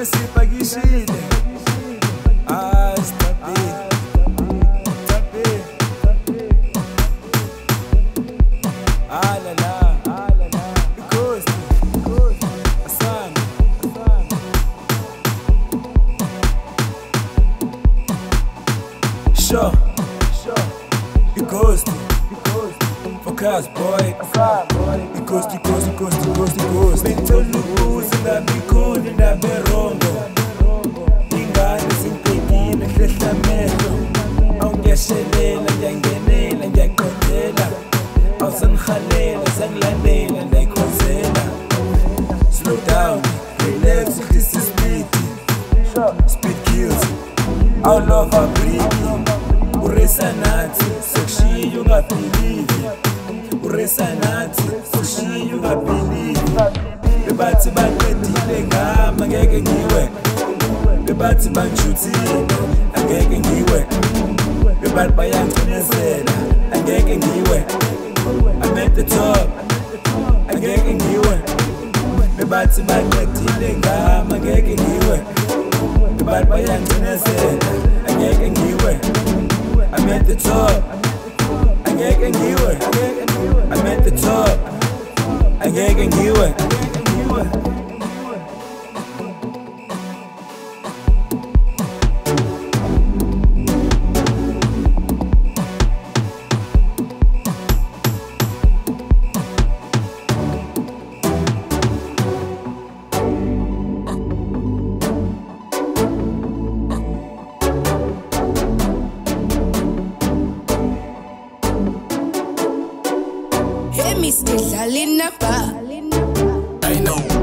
sipakishile you ghost, focus boy, you ghost. Mental lose na bikoni na berongo, ingane simpekile hlehla mehlo, awungeshelela ngiyangenela ngiyaqondela, awusangihalela sangilandela ndayikhozela. Slow down, relax, this is speed kills, our love are breathing. Uresa nathi, sekushiya ungabhilivi. Uresa nathi, sekushiya ungabhilivi. Bebathi baqedile ngami angeke ngiwe. Bebathi bangijuthile angeke ngiwe. Bebathi bayangcinezela angeke ngiwe. I'm at the top angeke ngiwe. Bebathi baqedile ngami angeke ngiwe. Bebathi bayangcinezela angeke ngiwe. I'm at the top, I'm getting you. I'm at the top, I'm getting you. Hey, Mr. Dlali, I know.